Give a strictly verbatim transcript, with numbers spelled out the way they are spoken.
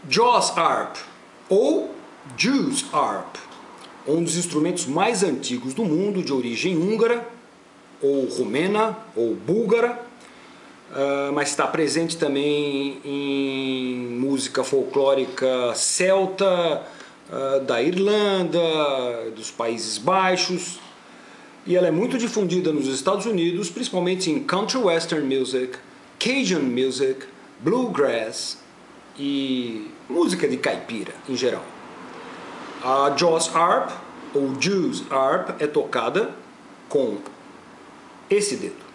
Jaws Harp ou Jews Harp, um dos instrumentos mais antigos do mundo, de origem húngara, ou romena, ou búlgara, uh, mas está presente também em música folclórica celta, uh, da Irlanda, dos Países Baixos, e ela é muito difundida nos Estados Unidos, principalmente em country western music, Cajun music, bluegrass e música de caipira em geral. A Jaws Harp, ou Jews Harp, é tocada com esse dedo.